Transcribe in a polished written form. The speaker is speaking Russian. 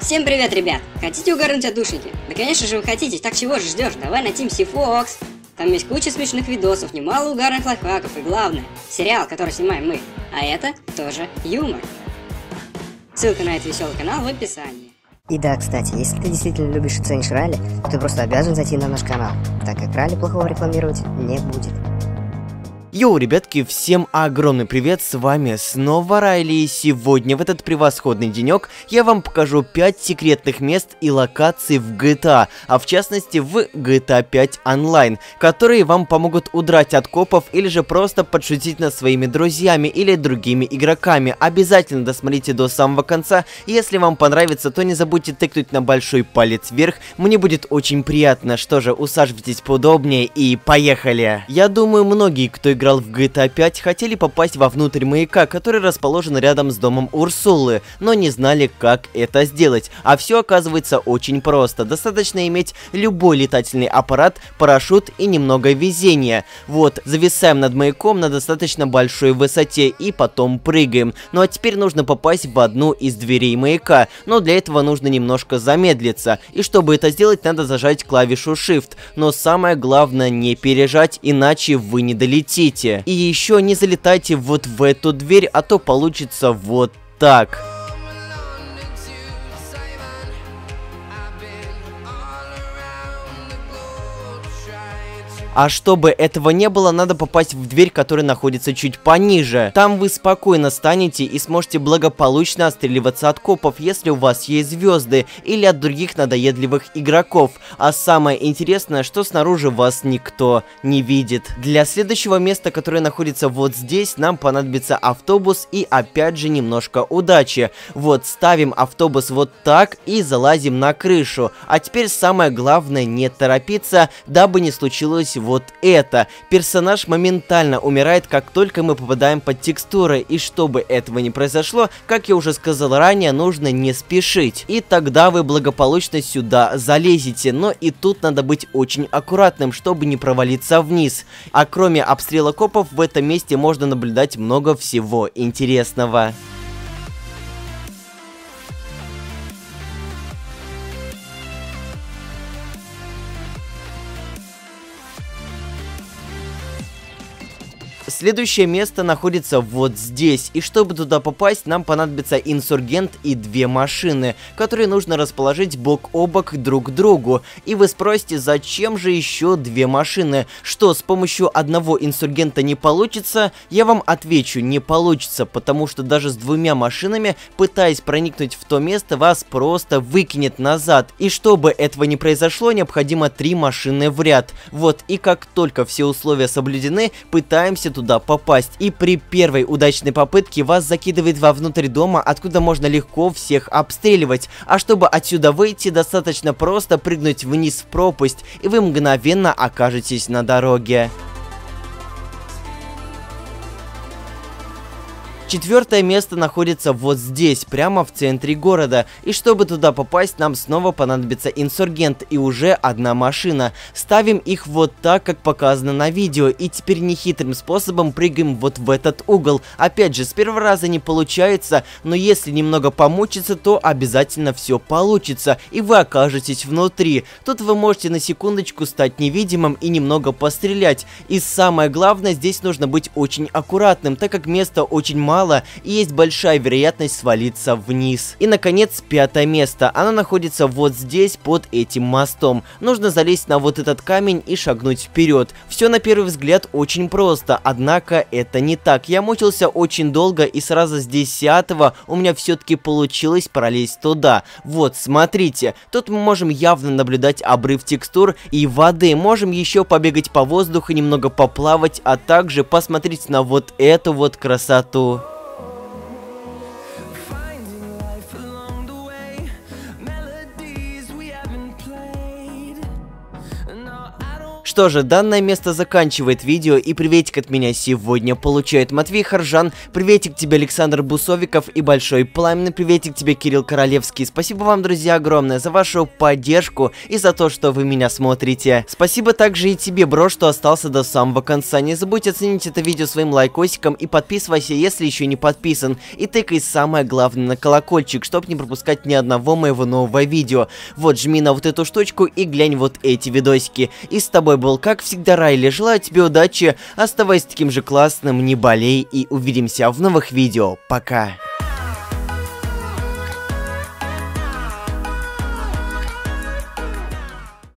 Всем привет, ребят! Хотите угарнуть от душеньки? Да конечно же вы хотите, так чего же ждешь? Давай на Team Sea Fox. Там есть куча смешных видосов, немало угарных лайфхаков и главное, сериал, который снимаем мы. А это тоже юмор. Ссылка на этот веселый канал в описании. И да, кстати, если ты действительно любишь и ценишь ралли, то ты просто обязан зайти на наш канал, так как ралли плохого рекламировать не будет. Йоу, ребятки, всем огромный привет, с вами снова Райли, и сегодня в этот превосходный денек я вам покажу 5 секретных мест и локаций в GTA, а в частности в GTA 5 Online, которые вам помогут удрать от копов или же просто подшутить над своими друзьями или другими игроками. Обязательно досмотрите до самого конца, если вам понравится, то не забудьте тыкнуть на большой палец вверх, мне будет очень приятно. Что же, усаживайтесь поудобнее и поехали! Я думаю, многие, кто играл в GTA 5, хотели попасть вовнутрь маяка, который расположен рядом с домом Урсулы, но не знали, как это сделать. А все оказывается очень просто. Достаточно иметь любой летательный аппарат, парашют и немного везения. Вот, зависаем над маяком на достаточно большой высоте и потом прыгаем. Ну а теперь нужно попасть в одну из дверей маяка, но для этого нужно немножко замедлиться. И чтобы это сделать, надо зажать клавишу Shift. Но самое главное не пережать, иначе вы не долетите. И еще не залетайте вот в эту дверь, а то получится вот так. А чтобы этого не было, надо попасть в дверь, которая находится чуть пониже. Там вы спокойно станете и сможете благополучно отстреливаться от копов, если у вас есть звезды, или от других надоедливых игроков. А самое интересное, что снаружи вас никто не видит. Для следующего места, которое находится вот здесь, нам понадобится автобус и опять же немножко удачи. Вот, ставим автобус вот так и залазим на крышу. А теперь самое главное не торопиться, дабы не случилось вот это. Персонаж моментально умирает, как только мы попадаем под текстуры, и чтобы этого не произошло, как я уже сказал ранее, нужно не спешить. И тогда вы благополучно сюда залезете, но и тут надо быть очень аккуратным, чтобы не провалиться вниз. А кроме обстрела копов, в этом месте можно наблюдать много всего интересного. Следующее место находится вот здесь, и чтобы туда попасть, нам понадобится инсургент и 2 машины, которые нужно расположить бок о бок друг к другу. И вы спросите, зачем же еще 2 машины? Что, с помощью одного инсургента не получится? Я вам отвечу, не получится, потому что даже с 2 машинами, пытаясь проникнуть в то место, вас просто выкинет назад. И чтобы этого не произошло, необходимо 3 машины в ряд. Вот, и как только все условия соблюдены, пытаемся туда попасть, и при первой удачной попытке вас закидывает вовнутрь дома, откуда можно легко всех обстреливать. А чтобы отсюда выйти, достаточно просто прыгнуть вниз в пропасть, и вы мгновенно окажетесь на дороге. Четвертое место находится вот здесь, прямо в центре города, и чтобы туда попасть, нам снова понадобится инсургент и уже 1 машина. Ставим их вот так, как показано на видео, и теперь нехитрым способом прыгаем вот в этот угол. Опять же, с первого раза не получается, но если немного помучиться, то обязательно все получится, и вы окажетесь внутри. Тут вы можете на секундочку стать невидимым и немного пострелять. И самое главное, здесь нужно быть очень аккуратным, так как места очень мало, и есть большая вероятность свалиться вниз. И наконец, 5-е место. Оно находится вот здесь, под этим мостом. Нужно залезть на вот этот камень и шагнуть вперед. Все на первый взгляд очень просто, однако это не так. Я мучился очень долго, и сразу с 10-го у меня все-таки получилось пролезть туда. Вот, смотрите, тут мы можем явно наблюдать обрыв текстур и воды. Можем еще побегать по воздуху, немного поплавать, а также посмотреть на вот эту вот красоту. Что же, данное место заканчивает видео, и приветик от меня сегодня получает Матвей Харжан, приветик тебе Александр Бусовиков и большой пламенный приветик тебе Кирилл Королевский. Спасибо вам, друзья, огромное за вашу поддержку и за то, что вы меня смотрите. Спасибо также и тебе, бро, что остался до самого конца. Не забудь оценить это видео своим лайкосиком и подписывайся, если еще не подписан. И тыкай самое главное на колокольчик, чтобы не пропускать ни одного моего нового видео. Вот, жми на вот эту штучку и глянь вот эти видосики. И с тобой был, как всегда, Райли. Желаю тебе удачи, оставайся таким же классным, не болей, и увидимся в новых видео. Пока.